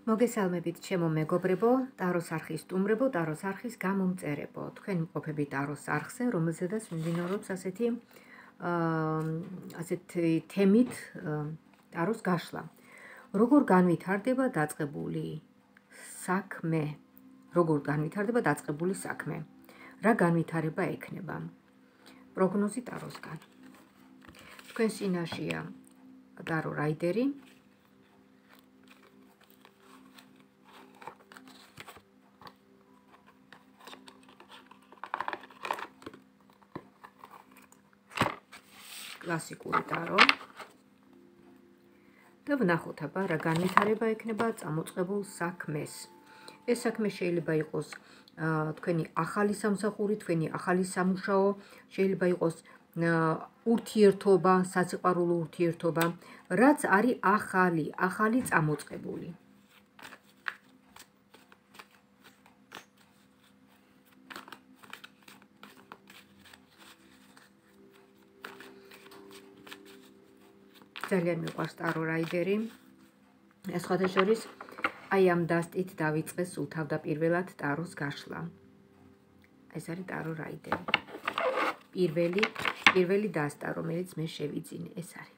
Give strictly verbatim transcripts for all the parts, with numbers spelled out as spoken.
მოგესალმებით ჩემო მეგობრებო, ტაროს არხის სტუმრებო, ტაროს არხის გამომწერებო. თქვენ მყოფები ტაროს არხზე, რომელზედაც მიმდინარეობს ასეთი ასეთი თემით ტაროს გაშლა. როგორ განვითარდება დაწყებული საქმე? როგორ განვითარდება დაწყებული საქმე? რა განვითარება ექნება? პროგნოზი ტაროსგან. თქვენ წინაშეა ტარო რაიდერი. კლასიკური ტარო და ვნახოთ აბა რა განვითარება ექნება წამოწყებულ საქმეს. ეს საქმე შეიძლება იყოს თქვენი ახალი სამსახური, თქვენი ახალი სამუშაო, შეიძლება იყოს ურთიერთობა, საციყვარულო ურთიერთობა, რაც არის ახალი, ახალი წამოწყებული. ძალიან მიყვარს ტარო რაიდერი. სხვათა შორის აი ამ დასტით დავიწყეს სულ თავდაპირველად ტაროს გაშლა. ეს არის ტარო რაიდერი. პირველი, პირველი დასტა, რომელიც მე შევიძინე, ეს არის.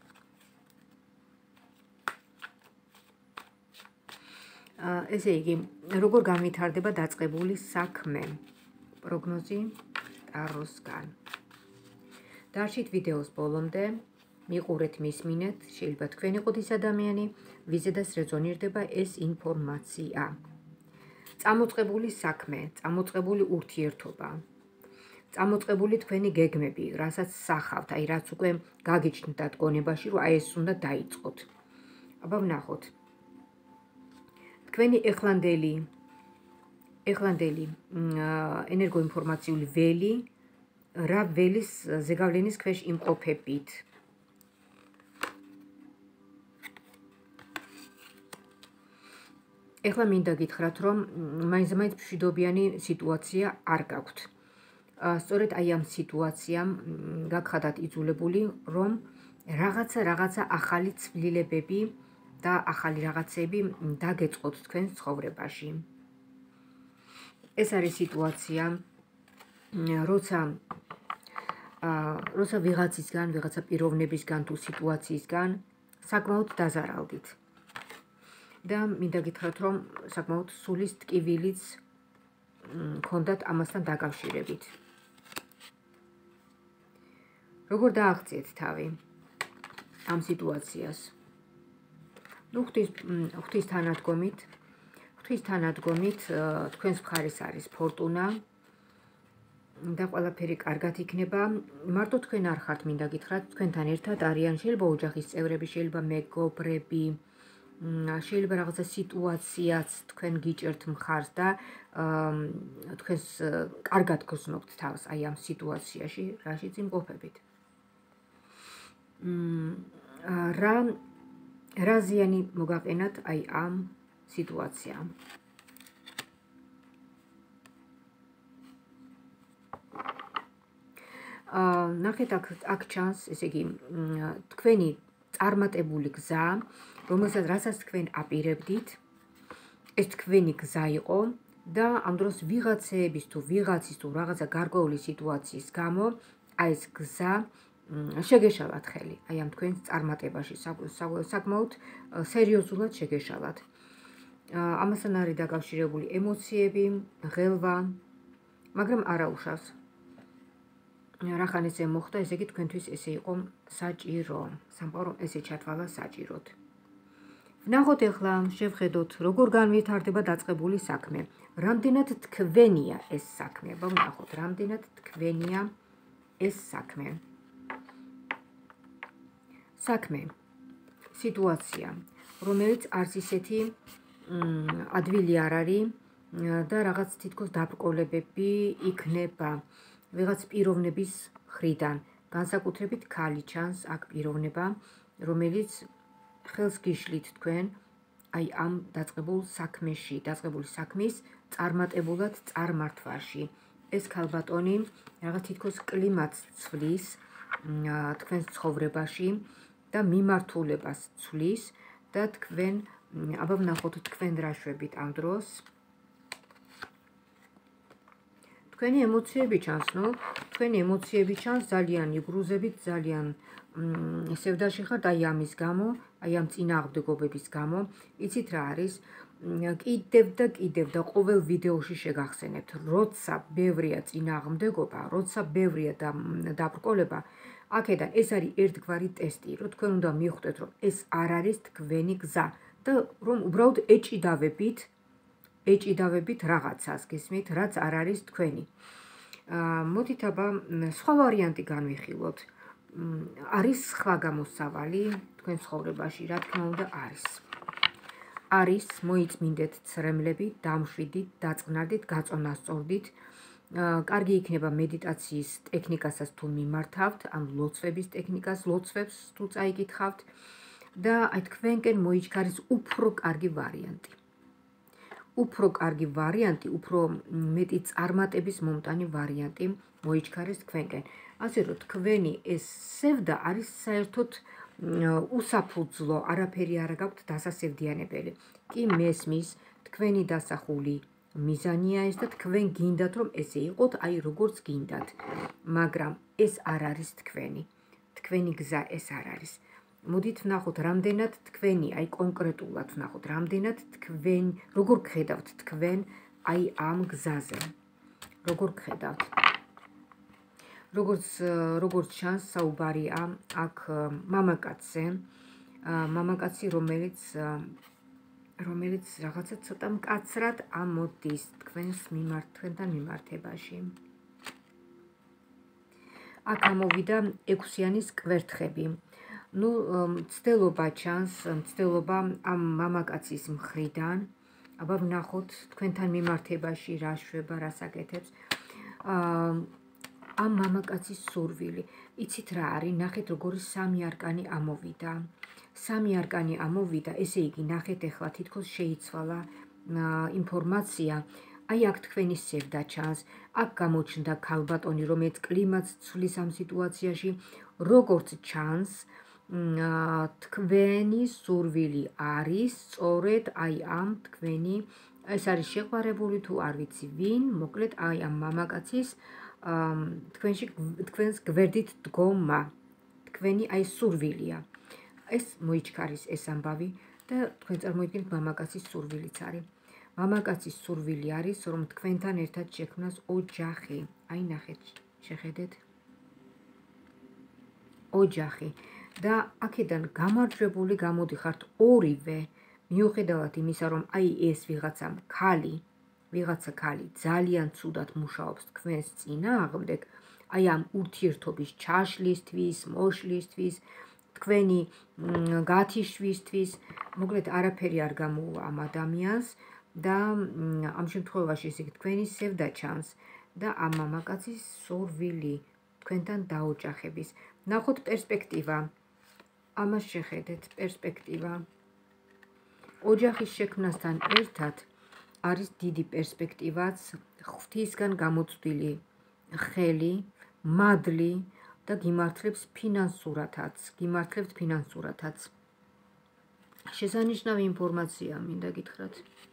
ესე იგი, როგორ განვითარდება დაწყებული საქმე? პროგნოზი ტაროსგან. დარჩით ვიდეოს ბოლომდე. მიყურეთ, მისმინეთ, შეიძლება თქვენ იყოთ ის ადამიანი, ვიზედაც რეზონირდება ეს ინფორმაცია. წამოწყებული საქმე, წამოწყებული ურთიერთობა, წამოწყებული თქვენი გეგმები, რასაც სახავთ, აი რაც უკვე გაგიჩნდათ გონებაში, რომ აი ეს უნდა დაიწყოთ. აბა ვნახოთ. თქვენი ეხლანდელი, ეხლანდელი ენერგოინფორმაციული ველი, რა ველის ზეგავლენის ქვეშ იმყოფებით. ეხლა მინდა გითხრათ, რომ მაინც-მაინც მშვიდობიანი სიტუაცია არ გაქვთ. სწორედ აი ამ სიტუაციამ გაგხადათ იძულებული, რომ რაღაცა რაღაცა ახალი ცვლილებები და ახალი რაღაცები დაგეწყოთ თქვენ ცხოვრებაში. ეს არის სიტუაცია, როცა როცა ვიღაცისგან, ვიღაცა პიროვნებისგან თუ სიტუაციისგან საკმაოდ დაზარალდით. და მინდა გითხრათ, რომ საკმაოდ სულის ტკივილიც გქონდათ ამასთან დაკავშირებით. როგორ დააღწიეთ თავი ამ სიტუაციას? ნუ ღვთის ღვთის თანადგომით, ღვთის თანადგომით თქვენს მხარეს არის ფორტუნა და ყველაფერი კარგად იქნება. მარტო თქვენ არ ხართ, მინდა გითხრათ, თქვენთან ერთად არიან შეიძლება ოჯახის წევრები, შეიძლება მეგობრები, შეიძლება რაღაცა სიტუაციაც თქვენ გიჭერთ მხარს და თქვენს კარგად გრძნობთ თავს აი ამ სიტუაციაში, რაშიც იმყოფებით. რა რა ზიანი მოგაყენათ აი ამ სიტუაციამ? ნახეთ, აქ აქ ჩანს, ესე იგი, თქვენი წარმატებული გზა, რომელსაც რასაც თქვენ აპირებდით, ეს თქვენი გზა იყო და ამ დროს ვიღაცების თუ ვიღაცის თუ რაღაცა გარკვეული სიტუაციის გამო აი ეს გზა შეგეშალათ ხელი, აი ამ თქვენს წარმატებაში, საკმაოდ სერიოზულად შეგეშალათ. ამასთან არის დაკავშირებული ემოციები, ღელვა, მაგრამ არა უშავს. რახან ესე მოხდა, ესე იგი თქვენთვის ესე იყო საჭირო, სამყარო ესე ჩათვალა საჭიროდ. ვნახოთ ახლა, შევხედოთ, როგორ განვითარდება დაწყებული საქმე. რამდენად თქვენია ეს საქმე? აბა ვნახოთ, რამდენად თქვენია ეს საქმე. საქმე, სიტუაცია, რომელიც არც ისეთი ადვილი არ არის და რაღაც თითქოს დაბრკოლებები იქნება. ვიღაც პიროვნების მხრიდან, განსაკუთრებით ქალი ჩანს აქ პიროვნება, რომელიც ხელს გიშლით თქვენ აი ამ დაწყებულ საქმეში, დაწყებული საქმის წარმატებულად წარმართვაში. ეს ქალბატონი რაღაც თითქოს კლიმატს ცვლის თქვენს ცხოვრებაში და მიმართულებას ცვლის და თქვენ აბა ვნახოთ თქვენ რა შვებით ამ დროს. თქვენი ემოციები ჩანს, ნუ თქვენი ემოციები ჩანს ძალიან იგრუზებით, ძალიან სევდაში ხართ აი ამის გამო, აი ამ წინააღმდეგობების გამო. იცით რა არის? კიდევ და კიდევ და ყოველ ვიდეოში შეგახსენებთ, როცა ბევრია წინააღმდეგობა, როცა ბევრია დაბრკოლება, აქედან ეს არის ერთგვარი ტესტი, რომ თქვენ უნდა მიხვდეთ, რომ ეს არ არის თქვენი გზა და რომ უბრალოდ ეჭიდავებით, ეჭიდავებით რაღაცას, გესმით, რაც არ არის თქვენი. მოდით აბა სხვა ვარიანტი განვიხილოთ. არის სხვა გამოსავალი თქვენ ცხოვრებაში, რა თქმა უნდა არის. არის მოიწმინდეთ ცრემლები, დამშვიდით, დაწყნარდით, გაწონასწორდით. კარგი იქნება მედიტაციის ტექნიკასაც თუ მიმართავთ, ან ლოცვების ტექნიკას, ლოცვებს თუ წაიკითხავთ და აი თქვენკენ მოიჩქარის უფრო კარგი ვარიანტი. უფრო კარგი ვარიანტი, უფრო მეტი წარმატების მომტანი ვარიანტი მოიჩქარეს თქვენკენ. ასე რომ თქვენი ეს სევდა არის საერთოდ უსაფუძვლო, არაფერი არ გაქვთ დასასევდიანებელი. კი მესმის, თქვენი დასახული მიზანია ეს და თქვენ გინდათ რომ ესე იყოთ, აი როგორც გინდათ. მაგრამ ეს არ არის თქვენი. თქვენი გზა ეს არ არის. მოდით ვნახოთ რამდენად თქვენი, აი კონკრეტულად ვნახოთ რამდენად თქვენ, როგორ გხედავთ თქვენ აი ამ გზაზე. როგორ გხედავთ? როგორც როგორც ჩანს საუბარია აქ მამაკაცზე, მამაკაცი რომელიც რომელიც რაღაცა ცოტა მკაცრად ამოდის თქვენს მიმართ, თქვენთან მიმართებაში. აქ ამოვიდა ექვსიანის კვერთხები. ნუ მცდელობა ჩანს, მცდელობა ამ მამაკაცის მხრიდან. აბა ვნახოთ თქვენთან მიმართებაში რა შვება, რას აკეთებს. ამ მამაკაცის სურვილი. იცით რა არის? ნახეთ როგორი სამი არკანი ამოვიდა. სამი არკანი ამოვიდა, ესე იგი ნახეთ ახლა თითქოს შეიცვალა ინფორმაცია. აი აქ თქვენი სევდა ჩანს, აქ გამოჩნდა ქალბატონი, რომელიც კლიმატს ცვლის ამ სიტუაციაში, როგორც ჩანს, თქვენი სურვილი არის სწორედ აი ამ თქვენი, ეს არის შეყვარებული თუ არ ვიცი ვინ, მოკლედ აი ამ მამაკაცის თქვენში თქვენს გვერდით დგომა, თქვენი აი სურვილია. ეს მოიჩქარის ეს ამბავი და თქვენ წარმოიდგინეთ მამაკაცის სურვილიც არის. მამაკაცის სურვილი არის, რომ თქვენთან ერთად შექმნას ოჯახი. აი ნახეთ, შეხედეთ. ოჯახი. და აქედან გამარჯვებული გამოდიხართ ორივე, მიუხედავად იმისა, რომ აი ეს ვიღაცა ქალი, ვიღაცა ქალი ძალიან ცუდად მუშაობს თქვენს წინააღმდეგ, აი ამ ურთიერთობის ჩაშლისთვის, მოშლისთვის, თქვენი გათიშვისთვის, მოკლედ არაფერი არ გამოუვა ამ ადამიანს და ამ შემთხვევაში ესე იგი თქვენი სევდა ჩანს და ამ მამაკაცის სურვილი თქვენთან დაოჯახების. ნახოთ პერსპექტივა. ამას შეხედეთ, პერსპექტივა. ოჯახის შექმნასთან ერთად არის დიდი პერსპექტივაც, ღვთისგან გამოწვდილი ხელი, მადლი და გიმართლებს ფინანსურათაც, გიმართლებთ ფინანსურათაც. შესანიშნავი ინფორმაცია მინდა გითხრათ.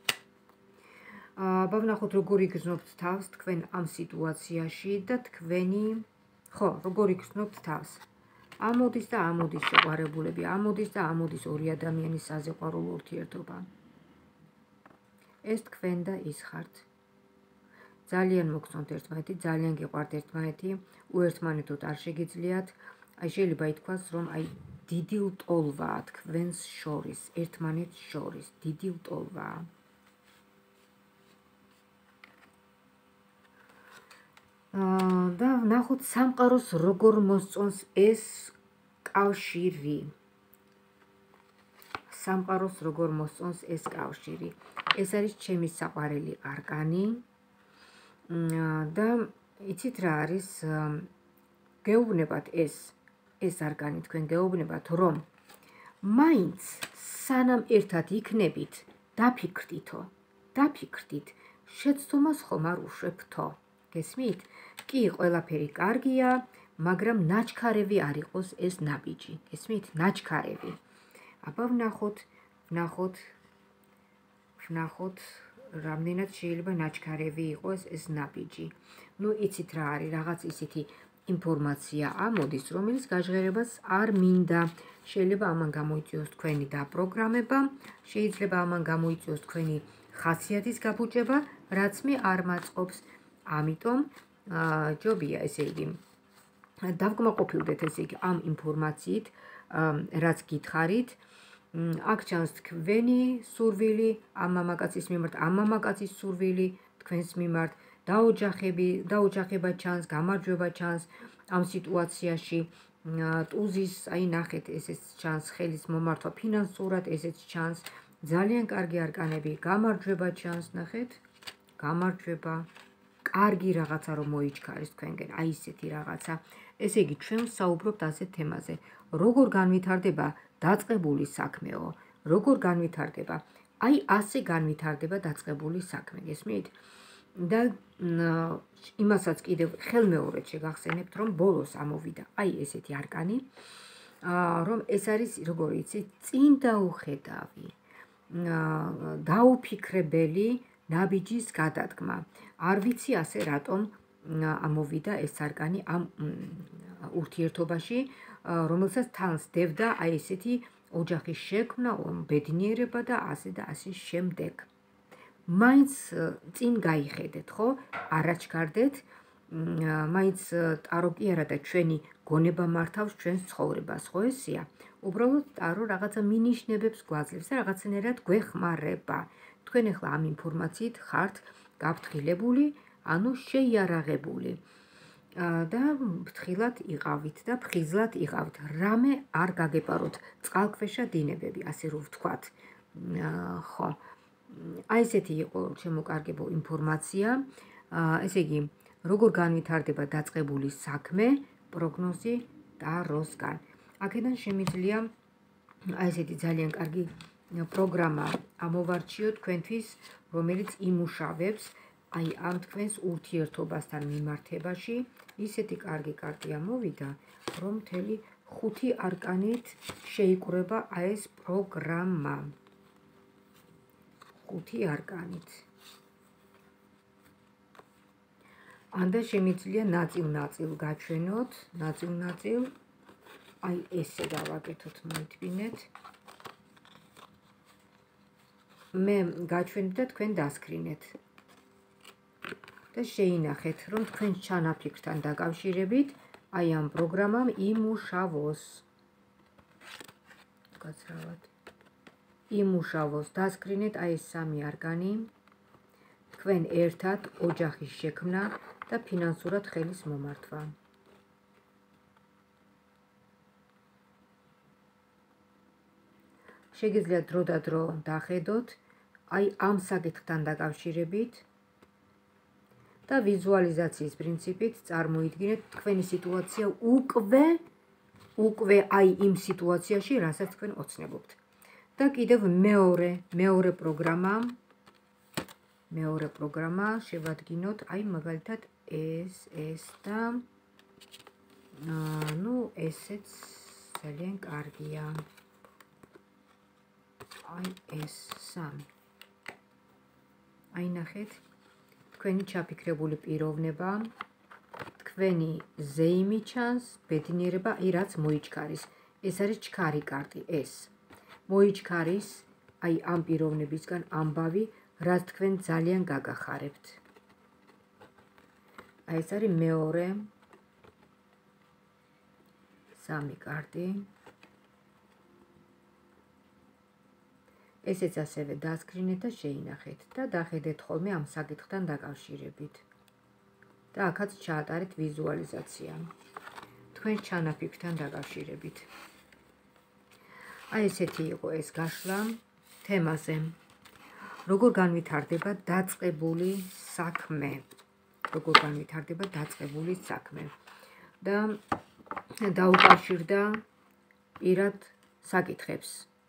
აბა ვნახოთ როგორ იგრძნობთ თავს თქვენ ამ სიტუაციაში და თქვენი, ხო, როგორ იგრძნობთ თავს. ამოდის და ამოდის შეყვარებულები, ამოდის და ამოდის ორი ადამიანის საზიყვარულო ურთიერთობა. ეს თქვენ და ის ხართ. ძალიან მოგწონთ ერთმანეთი, ძალიან გიყვართ ერთმანეთი, უერთმანეთოდ არ შეგიძლიათ. აი შეიძლება ითქვას, რომ აი დიდი ლტოლვაა თქვენს შორის, ერთმანეთს შორის, დიდი ლტოლვაა. და ვნახოთ სამყაროს როგორ მოსწონს ეს კავშირი. სამყაროს როგორ მოსწონს ეს კავშირი. ეს არის ჩემი საყვარელი არკანი. და იცით რა არის? გეუბნებათ ეს ეს არკანი თქვენ გეუბნებათ, რომ მაინც სანამ ერთად იქნებით, დაფიქრდითო, დაფიქრდით, შეცდომას ხომ არ უშვებთო. გესმით? კი, ყველაფერი კარგია, მაგრამ ნაჩქარევი არ იყოს ეს ნაბიჯი. გესმით? ნაჩქარევი. აბა ვნახოთ ვნახოთ ვნახოთ რამდენად შეიძლება ნაჩქარევი იყოს ეს ნაბიჯი. ნუ იცით რა არის, რაღაც ისეთი ინფორმაცია ამოდის, რომელიც გაჟღერებას არ მინდა. შეიძლება ამან გამოიწვიოს თქვენი დაპროგრამება, შეიძლება ამან გამოიწვიოს თქვენი ხასიათის გაბუჭება, რაც მე არ მაწყობს. ამიტომ ჯობია ესე იგი დავკმაყოფილდეთ ესე იგი ამ ინფორმაციით, რაც გითხარით. აქ ჩანს თქვენი სურვილი ამ მამაკაცის მიმართ, ამ მამაკაცის სურვილი თქვენს მიმართ, დაოჯახები, დაოჯახება ჩანს, გამარჯვება ჩანს ამ სიტუაციაში. ტუზის, აი ნახეთ, ესეც ჩანს ხელის მომართვა ფინანსურად, ესეც ჩანს. ძალიან კარგი არკანები, გამარჯვება ჩანს, ნახეთ, გამარჯვება, კარგი რაღაცა რომ მოიჩქარეს თქვენგან, აი ესეთი რაღაცა. ესე იგი, ჩვენ ვსაუბრობთ ასეთ თემაზე. როგორ განვითარდება დაწყებული საქმეო, როგორ განვითარდება? აი ასე განვითარდება დაწყებული საქმე, გესმით? და იმასაც კიდევ ხელმეორედ შეგახსენებთ, რომ ბოლოს ამოვიდა აი ესეთი არკანი, რომ ეს არის, როგორ იცით, წინ დაუხედავი, დაუფიქრებელი ნაბიჯის გადადგმა. არ ვიცი ასე რატომ ამოვიდა ეს არკანი ამ ურთიერთობაში, რომელსაც თან სდევდა აი ესეთი ოჯახის შექმნა, ბედნიერება და ასე და ასე შემდეგ. მაინც წინ გაიხედეთ, ხო? არაჩქარდეთ, მაინც ტარო კი არა და ჩვენი გონება მართავს ჩვენს ცხოვრებას, ხო ესეა? უბრალოდ ტარო რაღაცა მინიშნებებს გვაძლევს და რაღაცნაირად გვეხმარება. თქვენ ახლა ამ ინფორმაციით ხართ გაფრთხილებული, ანუ შეიარაღებული. და ფრთხილად იყავით და ფრთხილად იყავით. რამე არ გაგეპაროთ, წყალქვეშა დინებები, ასე რომ ვთქვათ. ხო. აი ესეთი იყო შემოკარგებო ინფორმაცია. ესე იგი, როგორ განვითარდება დაწყებული საქმე, პროგნოზი ტაროსგან. აქედან შემიძლია აი ესეთი ძალიან კარგი პროგრამა ამოვარჩიოთ თქვენთვის, რომელიც იმუშავებს აი ამ თქვენს ურთიერთობასთან მიმართებაში. ისეთი კარგი კარტი ამოვიდა, რომ მთელი ხუთი არკანით შეიკრება აი ეს პროგრამა. ხუთი არკანით. ანდა შემიძლია ნაწილ-ნაწილ გაჩვენოთ, ნაწილ-ნაწილ აი ესე გავაკეთოთ, მოითმინეთ. მე გაჩვენებ და თქვენ დასკრინეთ. და შეინახეთ, რომ თქვენ ჩანაფიქრთან დაკავშირებით აი ამ პროგრამამ იმუშავოს. გაცრავად. იმუშავოს, დასკრინეთ აი ეს სამი არკანი. თქვენ ერთად ოჯახის შექმნა და ფინანსურად ხელის მომართვა. შეგიძლიათ დრო და დრო დახედოთ აი ამ საკითხთან დაკავშირებით და ვიზუალიზაციის პრინციპით წარმოიდგინეთ თქვენი სიტუაცია უკვე უკვე აი იმ სიტუაციაში, რასაც თქვენ ოცნებობთ. და კიდევ მეორე, მეორე პროგრამა, მეორე პროგრამა შევადგინოთ, აი მაგალითად ეს, ეს და ნუ ესეც ძალიან კარგია. აი ეს სამი. აი ნახეთ, თქვენი ჩაფიქრებული პიროვნება, თქვენი ზეიმი ჩანს, ბედნიერება, აი რაც მოიჩქარის. ეს არის ჩქარი კარტი, ეს. მოიჩქარის აი ამ პიროვნებისგან ამბავი, რაც თქვენ ძალიან გაგახარებთ. აი ეს არის მეორე სამი კარტი. ესეც ასევე დასკრინეთ და შეინახეთ და დახედეთ ხოლმე ამ საკითხთან დაკავშირებით. და აქაც ჩაატარეთ ვიზუალიზაცია თქვენ ჩანაფიქრთან დაკავშირებით. აი ესეთი იყო ეს გაშლა თემაზე. როგორ განვითარდება დაწყებული საქმე. როგორ განვითარდება დაწყებული საქმე. და დაუკავშირდა პირად საკითხებს.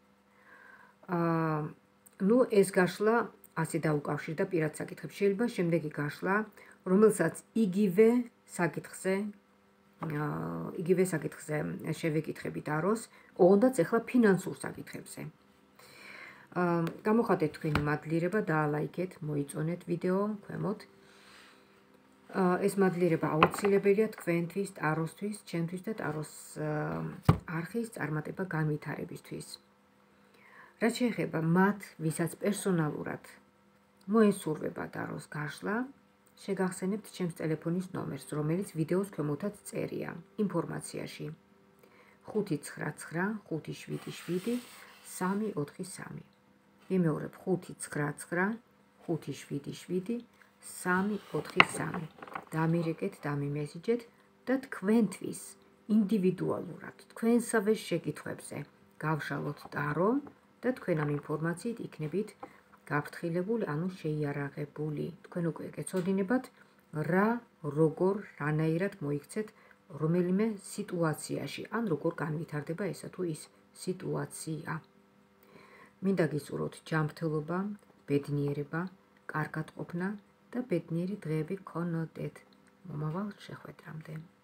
აა ნუ ეს გაშლა ასე დაუკავშირდა პირად საკითხებს. შეიძლება შემდეგი გაშლა, რომელსაც იგივე საკითხზე იგივე საკითხზე შევეკითხებით აროს, ოღონდაც ახლა ფინანსურ საკითხებზე. გამოხატეთ თქვენი მადლიერება, დაალაიქეთ, მოიწონეთ ვიდეო ქვემოთ. ეს მადლიერება აუცილებელია თქვენთვის, ტაროსთვის, ჩემთვის და ტაროს არხის წარმატება განვითარებისთვის. რაც შეეხება მათ, ვისაც პერსონალურად მოესურვება ტაროს გაშლა, შეგახსენებთ ჩემს ტელეფონის ნომერს, რომელიც ვიდეოს ქვემოთაც წერია ინფორმაციაში. ხუთი ცხრა ცხრა ხუთი შვიდი შვიდი სამი ოთხი სამი. ვიმეორებ ხუთი ცხრა ცხრა ხუთი შვიდი შვიდი სამი ოთხი სამი. დამირეკეთ, დამიმესიჯეთ და თქვენთვის ინდივიდუალურად თქვენსავე შეკითხვებზე გავშალოთ ტარო და თქვენ ამ ინფორმაციით იქნებით გაფრთხილებული, ანუ შეიარაღებული. თქვენ უკვე გეცოდინებათ რა, როგორ, რანაირად მოიქცეთ რომელიმე სიტუაციაში, ან როგორ განვითარდება ესა თუ ის სიტუაცია. მინდა გისურვოთ ჯანმრთელობა, ბედნიერება, კარგად ყოფნა და ბედნიერი დღეები გქონოდეთ. მომავალ შეხვედრამდე.